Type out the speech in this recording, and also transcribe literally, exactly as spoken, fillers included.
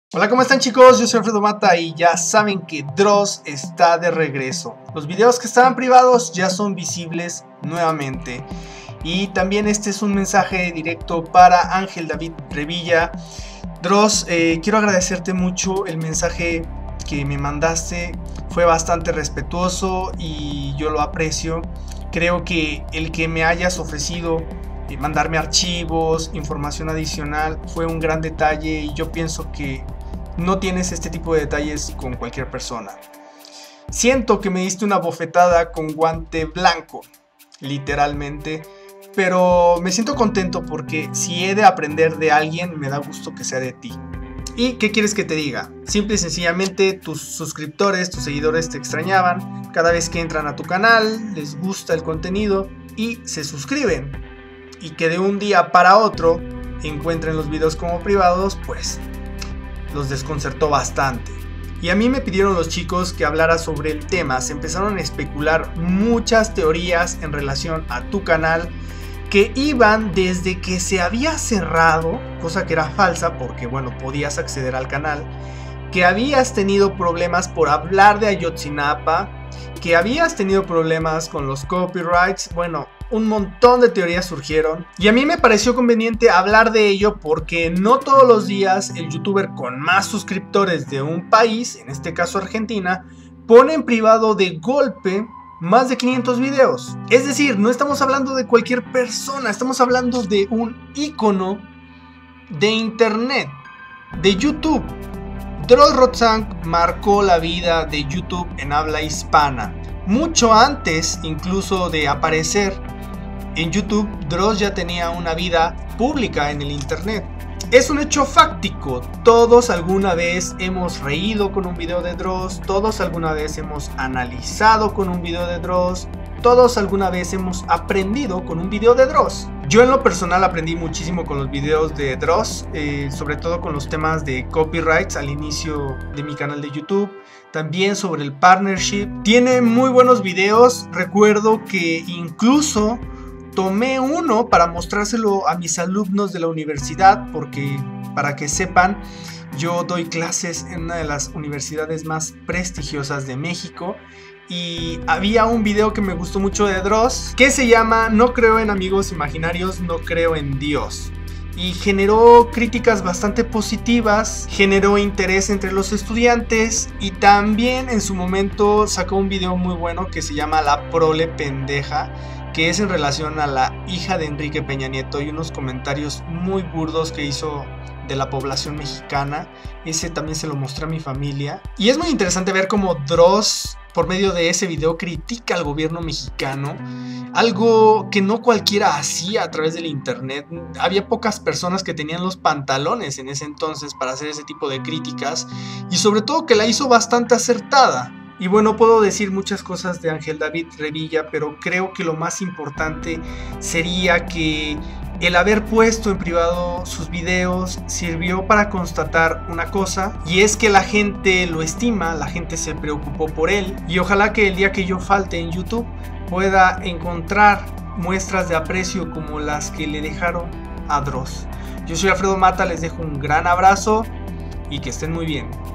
Hola, ¿cómo están, chicos? Yo soy Alfredo Mata y ya saben que Dross está de regreso. Los videos que estaban privados ya son visibles nuevamente. Y también este es un mensaje directo para Ángel David Revilla. Dross, eh, quiero agradecerte mucho el mensaje que me mandaste. Fue bastante respetuoso y yo lo aprecio. Creo que el que me hayas ofrecido eh, mandarme archivos, información adicional, fue un gran detalle y yo pienso que no tienes este tipo de detalles con cualquier persona. Siento que me diste una bofetada con guante blanco, literalmente, pero me siento contento porque si he de aprender de alguien, me da gusto que sea de ti. ¿Y qué quieres que te diga? Simple y sencillamente tus suscriptores, tus seguidores te extrañaban. Cada vez que entran a tu canal, les gusta el contenido y se suscriben. Y que de un día para otro encuentren los videos como privados, pues los desconcertó bastante. Y a mí me pidieron los chicos que hablara sobre el tema. Se empezaron a especular muchas teorías en relación a tu canal, que iban desde que se había cerrado, cosa que era falsa porque bueno, podías acceder al canal, que habías tenido problemas por hablar de Ayotzinapa, que habías tenido problemas con los copyrights. Bueno, un montón de teorías surgieron y a mí me pareció conveniente hablar de ello porque no todos los días el youtuber con más suscriptores de un país, en este caso Argentina, pone en privado de golpe más de quinientos videos. Es decir, no estamos hablando de cualquier persona, estamos hablando de un ícono de internet, de YouTube. Dross Rotzank marcó la vida de YouTube en habla hispana. Mucho antes incluso de aparecer en YouTube, Dross ya tenía una vida pública en el internet. Es un hecho fáctico, todos alguna vez hemos reído con un video de Dross, todos alguna vez hemos analizado con un video de Dross, todos alguna vez hemos aprendido con un video de Dross. Yo en lo personal aprendí muchísimo con los videos de Dross, eh, sobre todo con los temas de copyrights al inicio de mi canal de YouTube, también sobre el partnership. Tiene muy buenos videos, recuerdo que incluso tomé uno para mostrárselo a mis alumnos de la universidad, porque para que sepan, yo doy clases en una de las universidades más prestigiosas de México. Y había un video que me gustó mucho de Dross que se llama No creo en amigos imaginarios, no creo en Dios. Y generó críticas bastante positivas, generó interés entre los estudiantes y también en su momento sacó un video muy bueno que se llama La Prole Pendeja, que es en relación a la hija de Enrique Peña Nieto y unos comentarios muy burdos que hizo de la población mexicana. Ese también se lo mostré a mi familia. Y es muy interesante ver cómo Dross, por medio de ese video, critica al gobierno mexicano, algo que no cualquiera hacía a través del internet. Había pocas personas que tenían los pantalones en ese entonces para hacer ese tipo de críticas, y sobre todo que la hizo bastante acertada. Y bueno, puedo decir muchas cosas de Ángel David Revilla, pero creo que lo más importante sería que el haber puesto en privado sus videos sirvió para constatar una cosa, y es que la gente lo estima, la gente se preocupó por él, y ojalá que el día que yo falte en YouTube pueda encontrar muestras de aprecio como las que le dejaron a Dross. Yo soy Alfredo Mata, les dejo un gran abrazo y que estén muy bien.